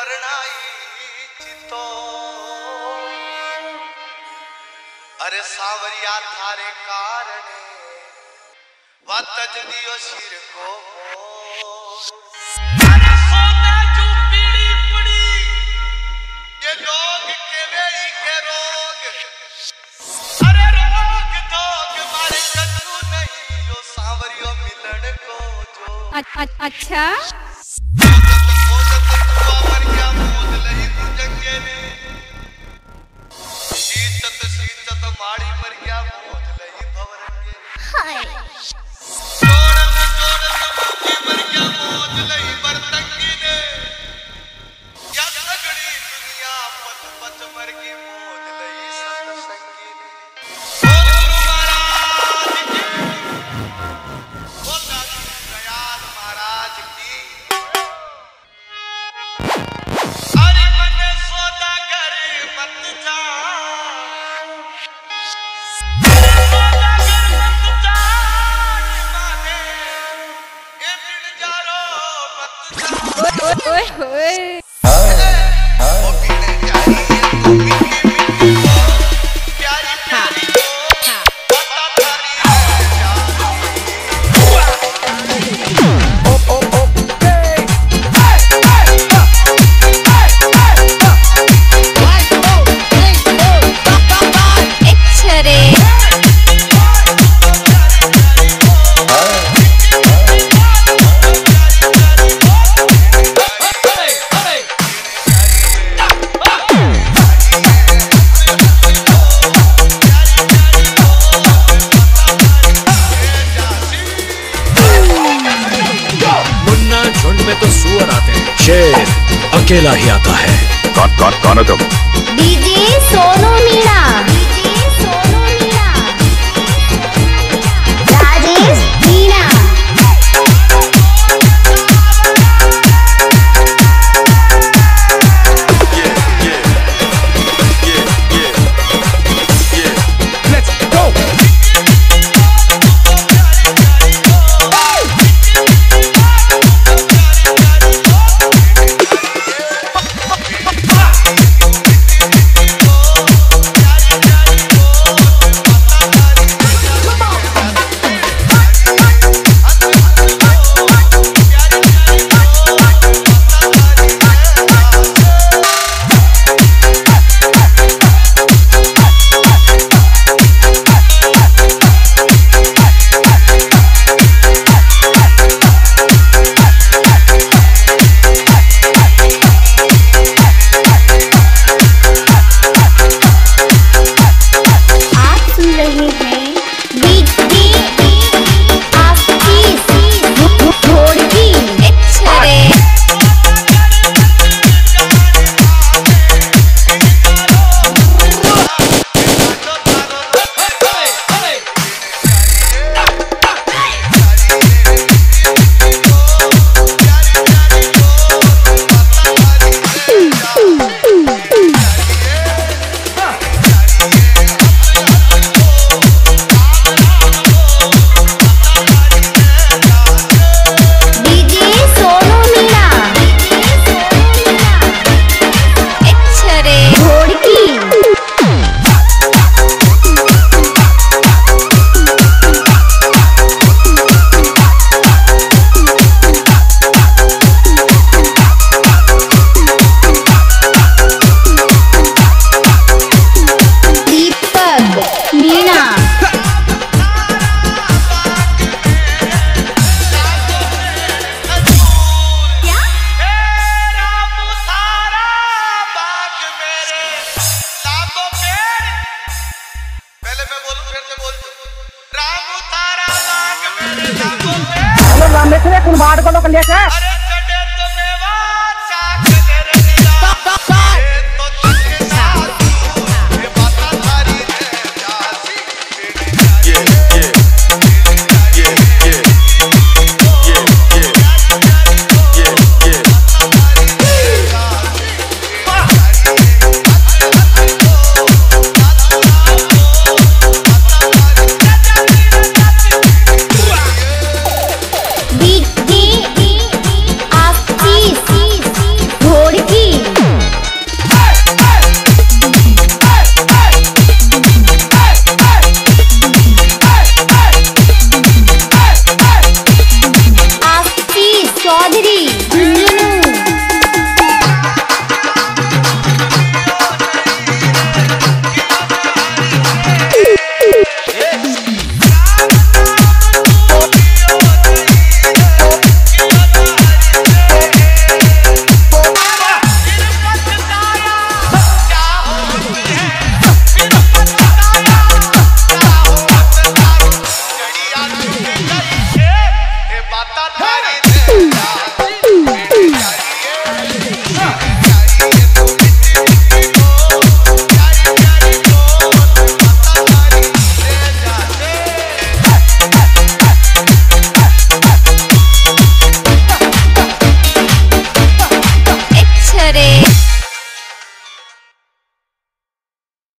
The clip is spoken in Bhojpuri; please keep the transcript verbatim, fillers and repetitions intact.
परनाई चितो अरे सावरिया थारे कारणे वत दियो सिर को अरे सोना जो पीड़ी पड़ी ये लोग के वेई के रोग अरे रोग दोग मारे कछु नहीं यो सावरियो मिलन को जो अच्छा माड़ी पर क्या मोद लई भवरंगे हाय जोड़न जोड़न मुक्की पर क्या मोद लई बरतंगी ने क्या सगड़ी दुनिया पत पत मर की मोद लई सतसंगी ने बोल गुरु महाराज की बोल दादी दयाल महाराज की अरे मन सौदागर मत जा ओए ओए तो सुअर आते हैं, शेर अकेला ही आता है। कौन कौन कौन हो तुम? DJ Sonu Meena, DJ Sonu Meena, Rajesh Meena. रामेश्वर कुनबाड़ को लोग लेके